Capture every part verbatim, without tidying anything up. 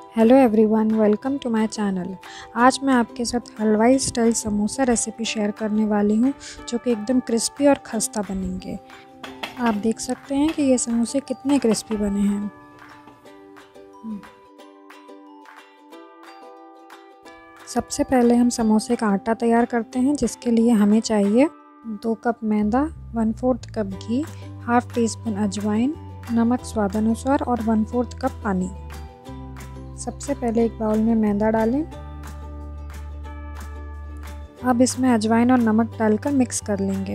Hello everyone, welcome to my channel. आज मैं आपके साथ हलवाई स्टाइल समोसा रेसिपी शेयर करने वाली हूँ, जो कि एकदम क्रिस्पी और खस्ता बनेंगे। आप देख सकते हैं कि ये समोसे कितने क्रिस्पी बने हैं। सबसे पहले हम समोसे का आटा तैयार करते हैं, जिसके लिए हमें चाहिए दो कप मैदा, वन फोर्थ कप घी, हाफ टी स्पून अजवाइन, नमक स्वादानुसार और वन फोर्थ कप पानी। सबसे पहले एक बाउल में मैदा डालें। अब इसमें अजवाइन और नमक डालकर मिक्स कर लेंगे।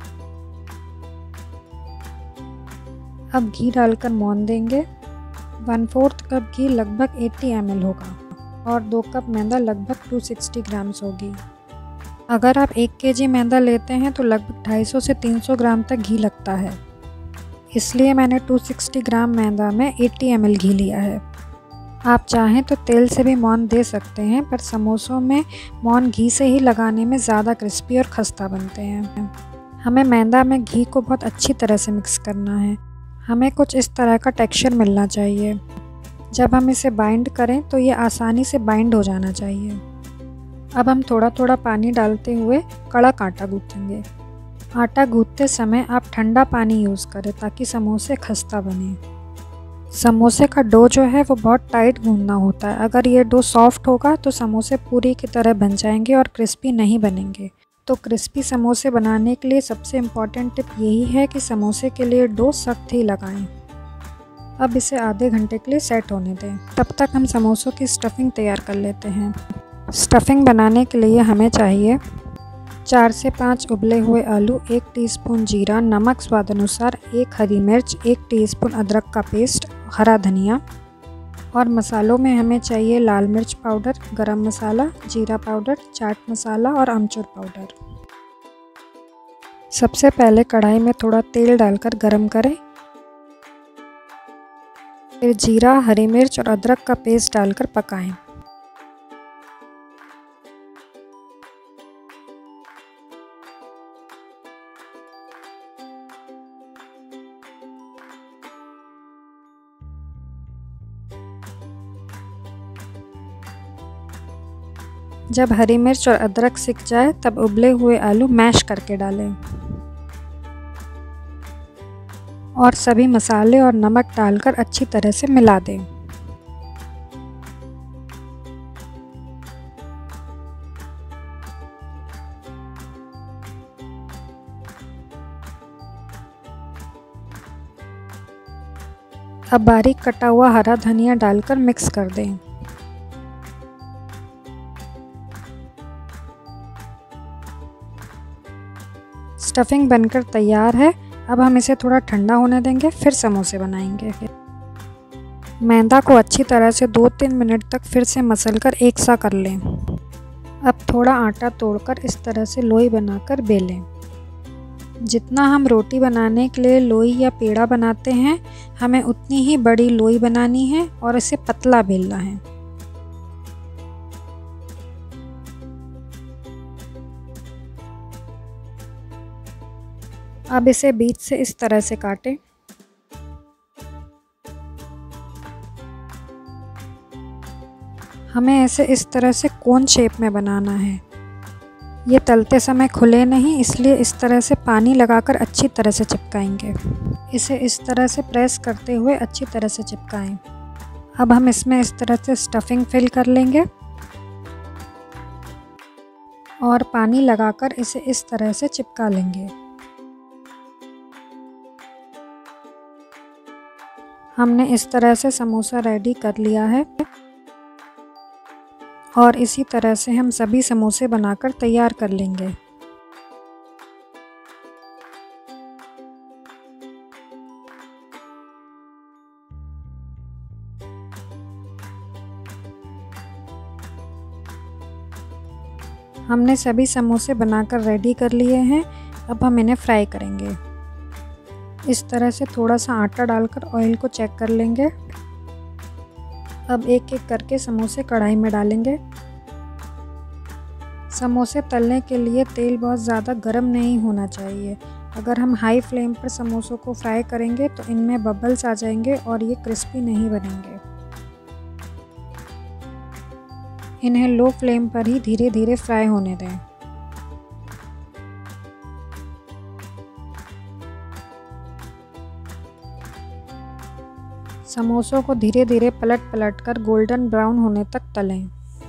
अब घी डालकर मौन देंगे। वन फोर्थ कप घी लगभग अस्सी एम एल होगा और दो कप मैदा लगभग दो सौ साठ ग्राम्स होगी। अगर आप एक केजी मैदा लेते हैं तो लगभग दो सौ पचास से तीन सौ ग्राम तक घी लगता है, इसलिए मैंने दो सौ साठ ग्राम मैदा में अस्सी एम एल घी लिया है। आप चाहें तो तेल से भी मौन दे सकते हैं, पर समोसों में मौन घी से ही लगाने में ज़्यादा क्रिस्पी और खस्ता बनते हैं। हमें मैदा में घी को बहुत अच्छी तरह से मिक्स करना है। हमें कुछ इस तरह का टेक्सचर मिलना चाहिए। जब हम इसे बाइंड करें तो ये आसानी से बाइंड हो जाना चाहिए। अब हम थोड़ा थोड़ा पानी डालते हुए कड़क आटा गूँथेंगे। आटा गूँथते समय आप ठंडा पानी यूज़ करें ताकि समोसे खस्ता बने। समोसे का डो जो है वो बहुत टाइट गूंदना होता है। अगर ये डो सॉफ्ट होगा तो समोसे पूरी की तरह बन जाएंगे और क्रिस्पी नहीं बनेंगे। तो क्रिस्पी समोसे बनाने के लिए सबसे इम्पॉर्टेंट टिप यही है कि समोसे के लिए डो सख्त ही लगाएं। अब इसे आधे घंटे के लिए सेट होने दें। तब तक हम समोसों की स्टफिंग तैयार कर लेते हैं। स्टफिंग बनाने के लिए हमें चाहिए चार से पाँच उबले हुए आलू, एक टीस्पून जीरा, नमक स्वादानुसार, एक हरी मिर्च, एक टीस्पून अदरक का पेस्ट, हरा धनिया। और मसालों में हमें चाहिए लाल मिर्च पाउडर, गरम मसाला, जीरा पाउडर, चाट मसाला और अमचूर पाउडर। सबसे पहले कढ़ाई में थोड़ा तेल डालकर गरम करें। फिर जीरा, हरी मिर्च और अदरक का पेस्ट डालकर पकाएं। जब हरी मिर्च और अदरक सिक जाए तब उबले हुए आलू मैश करके डालें और सभी मसाले और नमक डालकर अच्छी तरह से मिला दें। अब बारीक कटा हुआ हरा धनिया डालकर मिक्स कर दें। स्टफिंग बनकर तैयार है। अब हम इसे थोड़ा ठंडा होने देंगे, फिर समोसे बनाएंगे। मैदा को अच्छी तरह से दो तीन मिनट तक फिर से मसलकर एक सा कर लें। अब थोड़ा आटा तोड़कर इस तरह से लोई बनाकर बेलें। जितना हम रोटी बनाने के लिए लोई या पेड़ा बनाते हैं, हमें उतनी ही बड़ी लोई बनानी है और इसे पतला बेलना है। अब इसे बीच से इस तरह से काटें। हमें ऐसे इस तरह से कोन शेप में बनाना है। ये तलते समय खुले नहीं, इसलिए इस तरह से पानी लगाकर अच्छी तरह से चिपकाएंगे। इसे इस तरह से प्रेस करते हुए अच्छी तरह से चिपकाएं। अब हम इसमें इस तरह से स्टफिंग फिल कर लेंगे और पानी लगाकर इसे इस तरह से चिपका लेंगे। हमने इस तरह से समोसा रेडी कर लिया है और इसी तरह से हम सभी समोसे बनाकर तैयार कर लेंगे। हमने सभी समोसे बनाकर रेडी कर लिए हैं। अब हम इन्हें फ्राई करेंगे। इस तरह से थोड़ा सा आटा डालकर ऑयल को चेक कर लेंगे। अब एक एक करके समोसे कढ़ाई में डालेंगे। समोसे तलने के लिए तेल बहुत ज़्यादा गर्म नहीं होना चाहिए। अगर हम हाई फ्लेम पर समोसों को फ्राई करेंगे तो इनमें बबल्स आ जाएंगे और ये क्रिस्पी नहीं बनेंगे। इन्हें लो फ्लेम पर ही धीरे धीरे फ्राई होने दें। समोसों को धीरे धीरे पलट पलट कर गोल्डन ब्राउन होने तक तलें।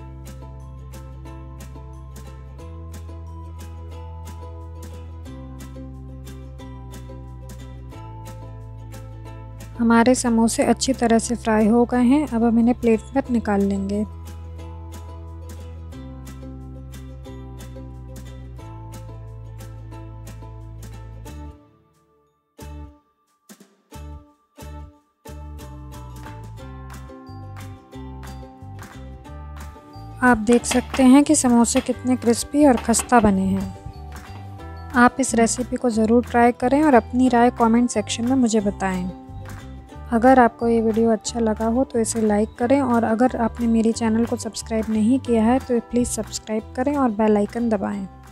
हमारे समोसे अच्छी तरह से फ्राई हो गए हैं। अब हम इन्हें प्लेट पर निकाल लेंगे। आप देख सकते हैं कि समोसे कितने क्रिस्पी और खस्ता बने हैं। आप इस रेसिपी को ज़रूर ट्राई करें और अपनी राय कमेंट सेक्शन में मुझे बताएं। अगर आपको ये वीडियो अच्छा लगा हो तो इसे लाइक करें और अगर आपने मेरे चैनल को सब्सक्राइब नहीं किया है तो प्लीज़ सब्सक्राइब करें और बेल आइकन दबाएं।